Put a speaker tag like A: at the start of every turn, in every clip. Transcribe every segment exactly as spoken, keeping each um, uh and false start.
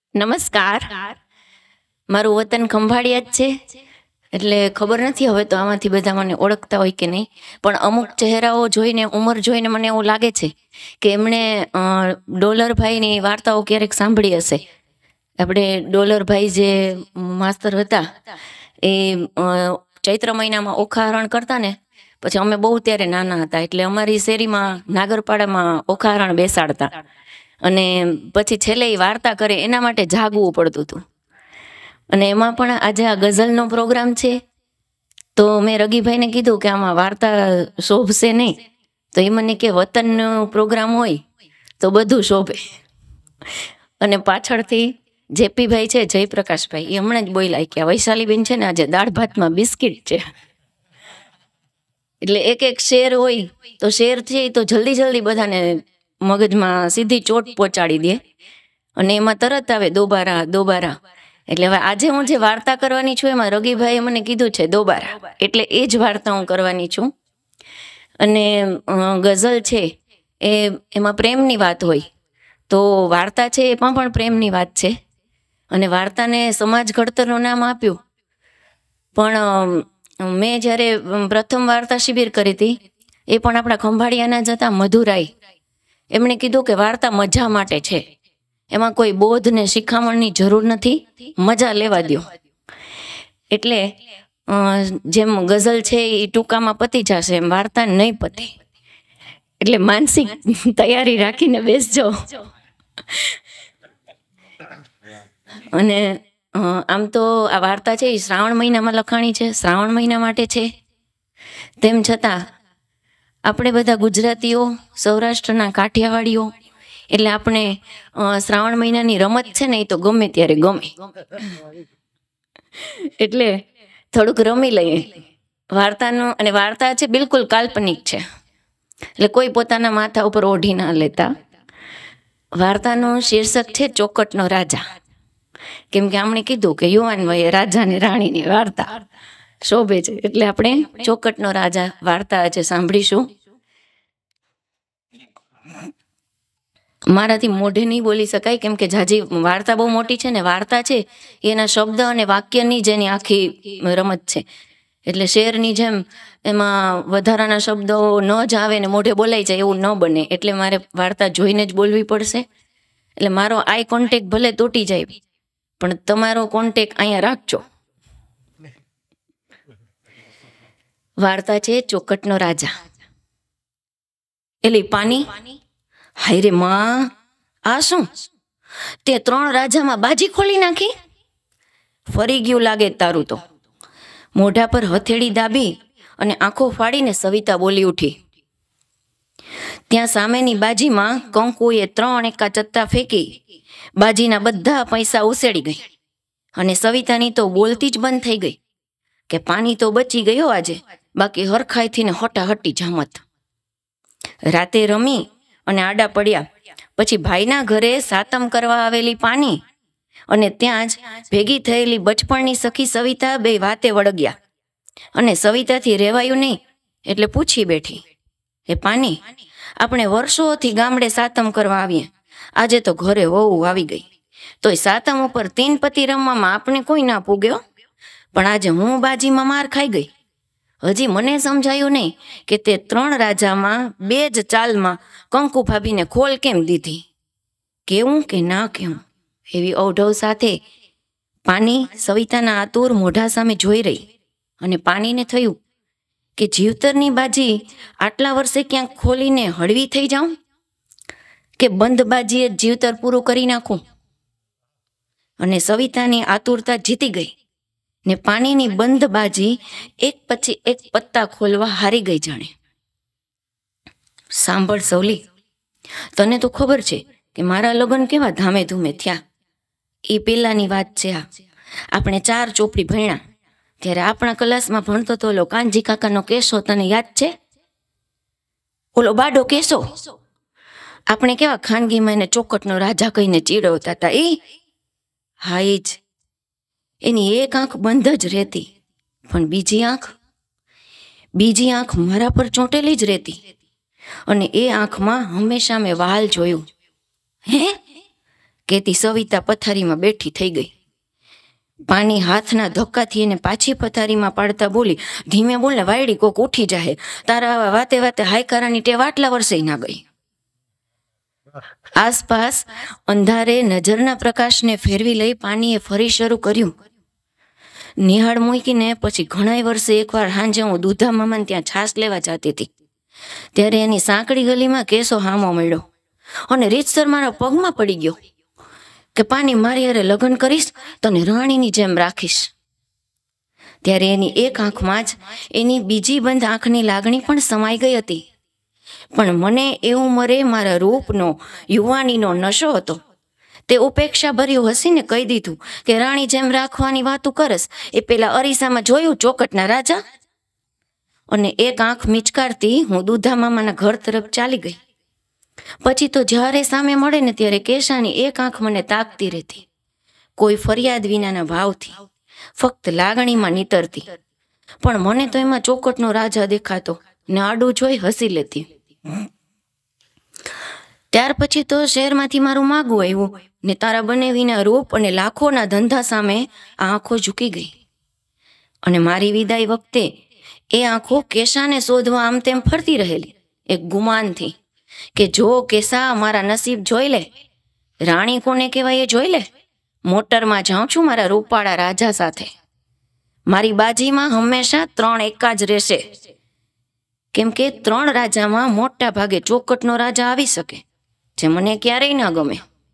A: નમસ્કાર. મારું વતન ખંભાળિયા જ છે, એટલે ખબર નથી હવે તો આમાંથી બધા મને ઓળખતા હોય કે નહીં, પણ અમુક ચહેરાઓ જોઈને, ઉંમર જોઈને મને એવું લાગે છે કે એમણે ડોલરભાઈની વાર્તાઓ ક્યારેક સાંભળી હશે. આપણે ડોલરભાઈ જે માસ્તર હતા એ ચૈત્ર મહિનામાં ઓખાહરણ કરતા ને, પછી અમે બહુ ત્યારે નાના હતા એટલે અમારી શેરીમાં નાગરપાડામાં ઓખાહરણ બેસાડતા, અને પછી છેલ્લે એ વાર્તા કરે એના માટે જાગવું પડતું હતું. અને એમાં પણ આજે આ ગઝલનો પ્રોગ્રામ છે તો મેં રગીભાઈને કીધું કે આમાં વાર્તા શોભશે નહીં, તો એ મને કે વતનનો પ્રોગ્રામ હોય તો બધું શોભે. અને પાછળથી જેપીભાઈ છે, જયપ્રકાશભાઈ, એ હમણાં જ બોલ્યા કે વૈશાલીબેન છે ને આજે દાળ ભાતમાં બિસ્કિટ છે. એટલે એક એક શેર હોય તો શેર છે તો જલ્દી જલ્દી બધાને મગજમાં સીધી ચોટ પહોંચાડી દે, અને એમાં તરત આવે દોબારા દોબારા. એટલે હવે આજે હું જે વાર્તા કરવાની છું એમાં રગીભાઈએ મને કીધું છે દોબારા, એટલે એ જ વાર્તા હું કરવાની છું. અને ગઝલ છે એ એમાં પ્રેમની વાત હોય, તો વાર્તા છે એમાં પણ પ્રેમની વાત છે. અને વાર્તાને સમાજ ઘડતરનું નામ આપ્યું, પણ મેં જ્યારે પ્રથમ વાર્તા શિબિર કરી હતી એ પણ આપણા ખંભાળિયાના જ હતા, મધુરાઈ. એમણે કીધું કે વાર્તા મજા માટે છે, એમાં કોઈ બોધ ને શિખામણની જરૂર નથી, મજા લેવા દો. એટલે જેમ ગઝલ છે એ ટૂંકામાં પતી જશે એમ વાર્તા નહીં પતે, એટલે માનસિક તૈયારી રાખીને બેસજો. અને આમ તો આ વાર્તા છે એ શ્રાવણ મહિનામાં લખાણી છે, શ્રાવણ મહિના માટે છે. તેમ છતાં આપણે બધા ગુજરાતીઓ, સૌરાષ્ટ્રના કાઠિયાવાડીઓ, એટલે આપણે શ્રાવણ મહિનાની રમત છે ને એ તો ગમે ત્યારે ગમે, એટલે થોડુંક રમી લઈએ વાર્તાનું. અને વાર્તા છે બિલકુલ કાલ્પનિક છે, એટલે કોઈ પોતાના માથા ઉપર ઓઢી ના લેતા. વાર્તાનું શીર્ષક છે ચોકટનો રાજા, કેમ કે આમણે કીધું કે યુવાન વયે રાજા ને રાણીની વાર્તા શોભે છે, એટલે આપણે ચોકટનો રાજા વાર્તા આજે સાંભળીશું. મારાથી મોઢે નહીં બોલી શકાય, કેમ કે જાજી વાર્તા બહુ મોટી છે ને. વાર્તા છે એના શબ્દ અને વાક્યની જ એની આખી રમત છે, એટલે શેરની જેમ એમાં વધારાના શબ્દો ન જ આવે ને મોઢે બોલાઈ જાય એવું ન બને, એટલે મારે વાર્તા જોઈને જ બોલવી પડશે. એટલે મારો આઈ કોન્ટેક્ટ ભલે તૂટી જાય પણ તમારો કોન્ટેક્ટ અહીંયા રાખજો. વાર્તા છે ચોકટનો રાજા. એલી પાની, હાય રે માં, આ શું તે ત્રણ રાજામાં બાજી ખોલી નાખી? ફરી ગયું લાગે તારું તો. મોઢા પર હથેળી દાબી અને આંખો ફાડીને સવિતા બોલી ઉઠી. ત્યાં સામેની બાજીમાં કંકુએ ત્રણ એકા ચત્તા ફેંકી બાજીના બધા પૈસા ઉસેડી ગઈ, અને સવિતાની તો બોલતી જ બંધ થઈ ગઈ કે પાણી તો બચી ગયો આજે, બાકી હરખાઈથી ને હટાહટી જામત. રાતે રમી અને આડા પડ્યા પછી ભાઈના ઘરે સાતમ કરવા આવેલી પાની અને ત્યાં જ ભેગી થયેલી બચપણની સખી સવિતા બે વાતે વળગ્યા, અને સવિતાથી રહેવાયું નહીં એટલે પૂછી બેઠી, એ પાની, આપણે વર્ષોથી ગામડે સાતમ કરવા આવીએ, આજે તો ઘરે વહુ આવી ગઈ, તોય સાતમ ઉપર તીન પતિ રમવામાં આપણે કોઈ ના પૂગ્યો, પણ આજે હું બાજીમાં માર ખાઈ ગઈ. હજી મને સમજાયું નહીં કે તે ત્રણ રાજામાં બે જ ચાલમાં કંકુ ભાભીને ખોલ કેમ દીધી, કેવું કે ના કેવું એવી ઔઢવ સાથે પાની સવિતાના આતુર મોઢા સામે જોઈ રહી. અને પાનીને થયું કે જીવતરની બાજી આટલા વર્ષે ક્યાંક ખોલીને હળવી થઈ જાઉં, કે બંધ બાજીએ જીવતર પૂરું કરી નાખું. અને સવિતાની આતુરતા જીતી ગઈ ને પાણીની બંધ બાજી એક પછી એક પત્તા ખોલવા હારી ગઈ જાણે. સાંભળ સવલી, તને તો ખબર છે કે મારા લગ્ન કેવા ધામે ધૂમે થયા. એ પેલાની વાત છે. આ આપણે ચાર ચોપડી ભણ્યા ત્યારે આપણા ક્લાસમાં ભણતો તો ઓલો કાનજી કાકાનો કેસો તને યાદ છે? ઓલો બાડો કેસો. આપણે કેવા ખાનગીમાં એને ચોકટનો રાજા કહીને ચીડવતા હતા. એ હા એ જ. એની એક આંખ બંધ જ રહેતી, પણ બીજી આંખ બીજી આંખ મારા પર ચોંટેલી જ રહેતી, અને એ આંખમાં હંમેશા મેં વાલ જોયું. હે કેતી સવિતા પથારીમાં બેઠી થઈ ગઈ. પાણી હાથના ધક્કાથી એને પાછી પથારીમાં પાડતા બોલી, ધીમે બોલને વાયડી, કોક ઉઠી જાહે. તારા આવા વાતે વાતે હાયકારાની ટેવ આટલા વર્ષે ના ગઈ. આસપાસ અંધારે નજરના પ્રકાશને ફેરવી લઈ પાણીએ ફરી શરૂ કર્યું. નિહાળ મૂકીને પછી ઘણા વર્ષે એકવાર સાંજે હું દૂધા મામાને ત્યાં છાશ લેવા જતી હતી. ત્યારે એની સાંકડી ગલીમાં કેસો હામો મળ્યો અને રીતસર મારા પગમાં પડી ગયો કે પાણી મારી હારે લગ્ન કરીશ તને રાણીની જેમ રાખીશ. ત્યારે એની એક આંખમાં જ એની બીજી બંધ આંખની લાગણી પણ સમાઈ ગઈ હતી. પણ મને એ ઉંમરે મારા રૂપનો યુવાનીનો નશો હતો. તે ઉપેક્ષા ભર્યું હસીને કહી દીધું કે રાણી જેમ રાખવાની વાતું કરસ એ પેલા અરીસામાં જોયું ચોકટના રાજા. અને એક આંખ મિચકારતી હું દૂધા મામાના ઘર તરફ ચાલી ગઈ. પછી તો જ્યારે સામે મળે ને ત્યારે કેશાની એક આંખ મને તાકતી રહેતી, કોઈ ફરિયાદ વિનાના ભાવથી, ફક્ત લાગણીમાં નીતરતી. પણ મને તો એમાં ચોકટનો રાજા દેખાતો ને આડું જોઈ હસી લેતી. ત્યાર પછી તો શહેરમાંથી મારું માગવું આવ્યું ને તારા બનેવીના રૂપ અને લાખોના ધંધા સામે આ આંખો ઝૂકી ગઈ. અને મારી વિદાય વખતે એ આંખો કેશાને શોધવા આમ તેમ ફરતી રહેલી, એક ગુમાનથી કે જો કેસા મારા નસીબ જોઈ લે, રાણી કોને કહેવાય એ જોઈ લે. મોટરમાં જાઉં છું મારા રૂપાળા રાજા સાથે. મારી બાજીમાં હંમેશા ત્રણ એકા જ રહેશે, કેમ કે ત્રણ રાજામાં મોટા ભાગે ચોકટનો રાજા આવી શકે, જે મને ક્યારેય ના ગમે.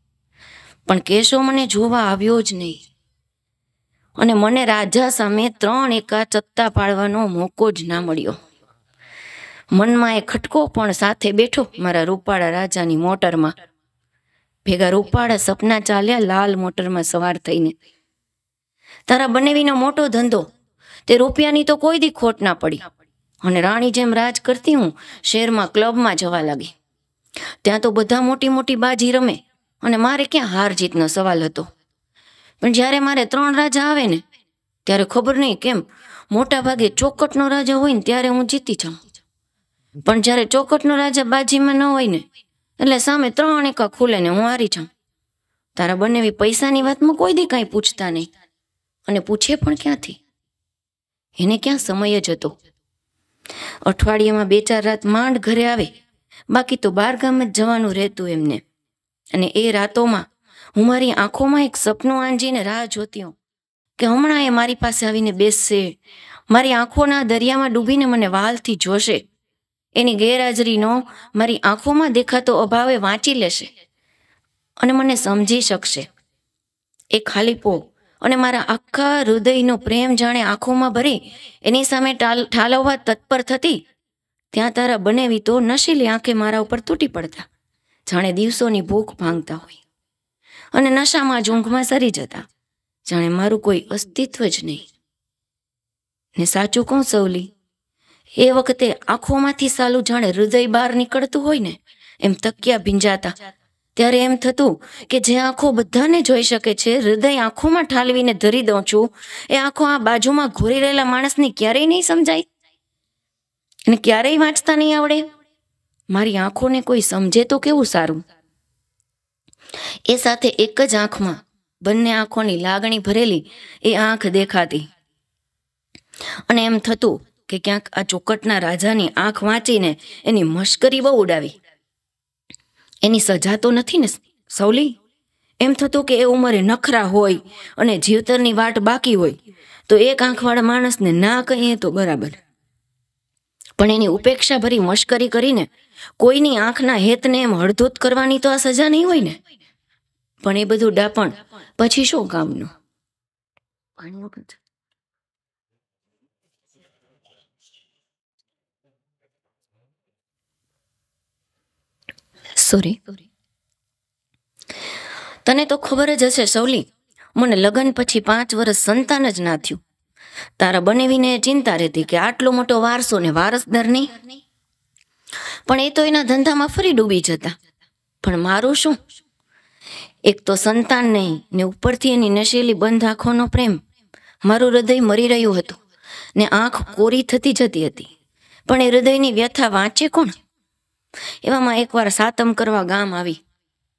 A: પણ કેશો મને જોવા આવ્યો જ નહીં અને મને રાજા સામે ત્રણ એકા ચત્તા પાડવાનો મોકો જ ના મળ્યો. મનમાં એ ખટકો પણ સાથે બેઠો મારા રૂપાળા રાજાની મોટરમાં. ભેગા રૂપાળા સપના ચાલ્યા લાલ મોટરમાં સવાર થઈને. તારા બનેવીનો મોટો ધંધો, તે રૂપિયાની તો કોઈ દી ખોટ ના પડી. અને રાણી જેમ રાજ કરતી હું શહેરમાં ક્લબમાં જવા લાગી. ત્યાં તો બધા મોટી મોટી બાજી રમે અને મારે ક્યાં હાર જીતનો સવાલ હતો. પણ જ્યારે મારે ત્રણ રાજા આવે ને ત્યારે ખબર નહીં કેમ મોટા ભાગે ચોકટનો રાજા હોય ને ત્યારે હું જીતી જાઉં. પણ જ્યારે ચોકટનો રાજા બાજીમાં ન હોય ને એટલે સામે ત્રણ એકા ખુલે ને હું હારી જાઉં. તારા બનેવી પૈસાની વાતમાં કોઈ દી કાંઈ પૂછતા નહીં અને પૂછે પણ ક્યાંથી? એને ક્યાં સમય જ હતો. અઠવાડિયામાં બે ચાર રાત માંડ ઘરે આવે, બાકી તો બાર ગામ જ જવાનું રહેતું એમને. અને એ રાતોમાં હું મારી આંખોમાં એક સપનું આંજીને રાહ જોતી હોઉં કે હમણાં એ મારી પાસે આવીને બેસશે, મારી આંખોના દરિયામાં ડૂબીને મને વાલથી જોશે, એની ગેરહાજરીનો મારી આંખોમાં દેખાતો અભાવે વાંચી લેશે અને મને સમજી શકશે. એ ખાલીપો અને મારા આખા હૃદયનો પ્રેમ જાણે આંખોમાં ભરી એની સામે ટાલ ઠાલવવા તત્પર થતી. ત્યાં તારા બનેવી તો નશીલી આંખે મારા ઉપર તૂટી પડતા, જાણે દિવસોની ભૂખ ભાંગતા હોય, અને નશામાં જ ઊંઘમાં સરી જતા, જાણે મારું કોઈ અસ્તિત્વ જ નહીં. ને સાચું કહું સવલી, એ વખતે આંખોમાંથી સાલું જાણે હૃદય બહાર નીકળતું હોય ને એમ તકિયા ભીંજાતા. ત્યારે એમ થતું કે જે આંખો બધાને જોઈ શકે છે, હૃદય આંખોમાં ઠાલવીને ધરી દઉં છું, એ આંખો આ બાજુમાં ઘોરી રહેલા માણસને ક્યારેય નહીં સમજાય અને ક્યારેય વાંચતા નહીં આવડે. મારી આંખોને કોઈ સમજે તો કેવું સારું. એ સાથે એક જ આંખમાં બંને આંખોની લાગણી ભરેલી એ આંખ દેખાતી અને એમ થતું કે ક્યાંક આ ચોકટના રાજાની આંખ વાંચીને એની મશ્કરી બહુ ઉડાવી. એની સજા તો નથી ને સવલી? એમ થતું કે એ ઉંમરે નખરા હોય અને જીવતરની વાટ બાકી હોય તો એક આંખવાળા માણસને ના કહીએ તો બરાબર, પણ એની ઉપેક્ષા ભરી મશ્કરી કરીને કોઈની આંખના હેતને એમ હળધૂત કરવાની તો આ સજા નહીં હોય ને. પણ એ બધું ડાપણ પછી શું કામનું? સોરી. તને તો ખબર જ હશે સવલી, મને લગ્ન પછી પાંચ વર્ષ સંતાન જ ના થયું. તારા બનેવીને ચિંતા રહેતી કે આટલો મોટો વારસો ને વારસદાર નહીં. પણ એ તો એના ધંધામાં ફરી ડૂબી જતા. પણ મારું શું? એક તો સંતાન નહીં ને ઉપરથી એની નશેલી બંધ આંખોનો પ્રેમ. મારું હૃદય મરી રહ્યું હતું ને આંખ કોરી થતી જતી હતી. પણ એ હૃદયની વ્યથા વાંચે કોણ? એવામાં એકવાર સાતમ કરવા ગામ આવી.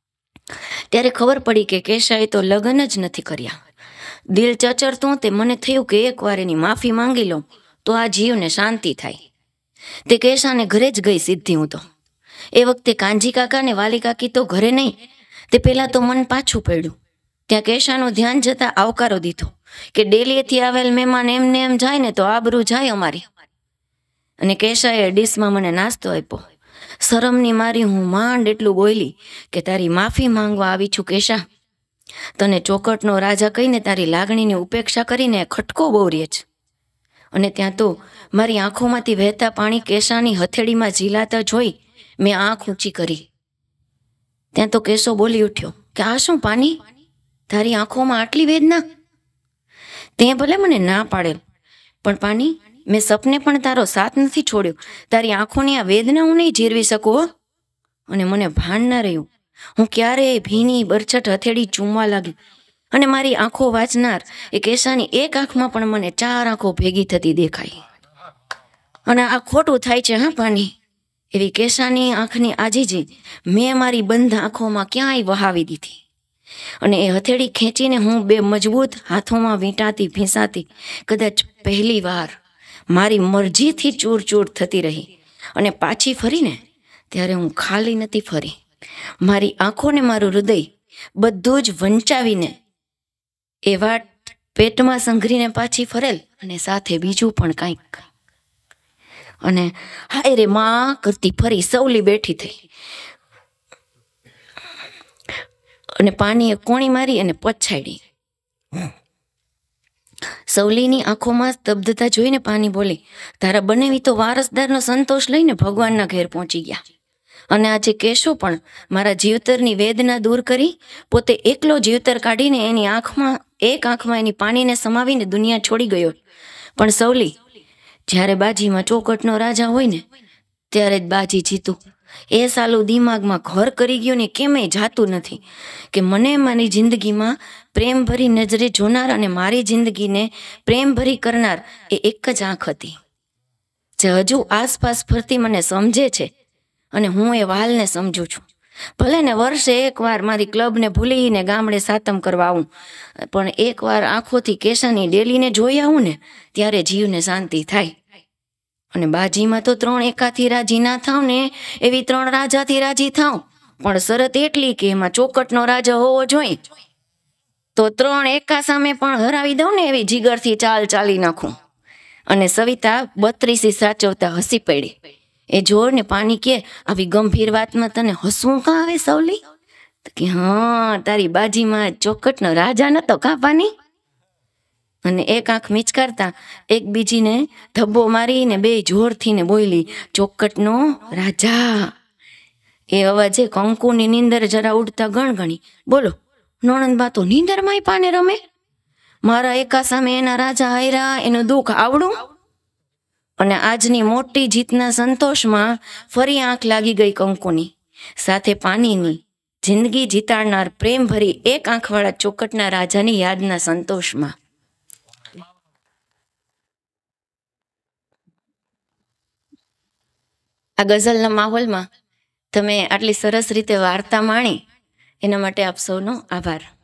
A: ત્યારે ખબર પડી કે કેશાએ તો લગ્ન જ નથી કર્યા. દિલ ચચરતું તે મને થયું કે એકવાર એની માફી માંગી લઉં તો આ જીવને શાંતિ થાય. તે કેશાને ઘરે જ ગઈ સીધી હું તો. એ વખતે કાંજી કાકા ને વાલી કાકી તો ઘરે નહીં. તે પહેલાં તો મન પાછું પડ્યું. ત્યાં કેશાનું ધ્યાન જતાં આવકારો દીધો કે ડેલીએથી આવેલ મહેમાન એમને એમ જાય ને તો આબરૂ જાય અમારી. અને કેશાએ ડીશમાં મને નાસ્તો આપ્યો. શરમની મારી હું માંડ એટલું બોલી કે તારી માફી માંગવા આવી છું કેશા. તને ચોકટનો રાજા કહીને તારી લાગણીની ઉપેક્ષા કરીને ખટકો બહુ રહે છે. અને ત્યાં તો મારી આંખોમાંથી વહેતા પાણી કેશાની હથેળીમાં ઝીલાતા જોઈ મેં આંખ ઊંચી કરી. ત્યાં તો કેશો બોલી ઉઠ્યો કે આ શું પાણી, તારી આંખોમાં આટલી વેદના? તે ભલે મને ના પાડેલ, પણ પાણી મેં સપને પણ તારો સાથ નથી છોડ્યો. તારી આંખોની આ વેદના હું નહીં જીરવી શકું. અને મને ભાન ના રહ્યું. હું ક્યારેય ભીની બરછટ હથેળી ચૂમવા લાગી અને મારી આંખો વાંચનાર એ કેશાની એક આંખમાં પણ મને ચાર આંખો ભેગી થતી દેખાઈ. અને આ ખોટું થાય છે હા પાણી. એવી કેશાની આંખની આજીજી મેં મારી બંધ આંખોમાં ક્યાંય વહાવી દીધી. અને એ હથેળી ખેંચીને હું બે મજબૂત હાથોમાં વીંટાતી ભીંસાતી કદાચ પહેલી વાર મારી મરજીથી ચૂર ચૂર થતી રહી. અને પાછી ફરીને ત્યારે હું ખાલી નથી ફરી. મારી આંખોને મારું હૃદય બધું જ વંચાવીને એ વાટ પેટમાં સંઘરીને પાછી ફરેલ અને સાથે બીજું પણ કાંઈક. અને હાય રે માં કરતી ફરી સવલી બેઠી થઈ અને પાણીએ કોણી મારી અને પછાડી. સવલીની આંખોમાં સ્તબ્ધતા જોઈને પાણી બોલી, તારા બનેવી તો વારસદારનો સંતોષ લઈને ભગવાનના ઘેર પહોંચી ગયા. અને આજે કેશો પણ મારા જીવતરની વેદના દૂર કરી પોતે એકલો જીવતર કાઢીને એની આંખમાં એક આંખમાં એની પાણીને સમાવીને દુનિયા છોડી ગયો. પણ સવલી, જ્યારે બાજીમાં ચોકટનો રાજા હોય ને ત્યારે જ બાજી જીતું. એ સાલું દિમાગમાં ઘર કરી ગયું ને કેમેય જાતું નથી કે મને મારી જિંદગીમાં પ્રેમ ભરી નજરે જોનાર અને મારી જિંદગીને પ્રેમ ભરી કરનાર એ એક જ આંખ હતી જે હજુ આસપાસ ફરતી મને સમજે છે. અને હું એ વાલને સમજું છું. ભલે ને વર્ષે એકવાર મારી ક્લબને ભૂલીને ગામડે સાતમ કરવા આવું, પણ એકવાર આંખોથી કેશાની ડેલીને જોઈ આવું ને ત્યારે જીવને શાંતિ થાય. અને બાજીમાં તો ત્રણ એકાથી રાજી ના થાવ ને એવી ત્રણ રાજાથી રાજી થાવ, પણ શરત એટલી કે એમાં ચોકટનો રાજા હોવો જોઈએ. તો ત્રણ એકા સામે પણ હરાવી દઉં ને એવી જીગરથી ચાલ ચાલી નાખું. અને સવિતા બત્રીસી સાચવતા હસી પડી. એ જોર ને પાણી કે આવી ગંભીર વાતમાં તને હસવું કાં આવે સવલી? કે હા, તારી બાજીમાં ચોકટનો રાજા નતો કાં પાણી? અને એક આંખ મીચકારતા એકબીજીને ધબ્બો મારીને બે જોરથી ને બોલી, ચોકટનો રાજા. એ અવાજે કંકુની નીંદર જરા ઉડતા ગણગણી, બોલો નણંદબા તો નીંદરમાંય પાને રમે? મારા એકા સામે એના રાજા હાયરા એનું દુઃખ આવડું? અને આજની મોટી જીતના સંતોષમાં ફરી આંખ લાગી ગઈ કંકુની, સાથે પાણીની. જિંદગી જીતાડનાર પ્રેમ ભરી એક આંખવાળા ચોકટના રાજાની યાદના સંતોષમાં. આ ગઝલના માહોલમાં તમે આટલી સરસ રીતે વાર્તા માણી એના માટે આપ સૌનો આભાર.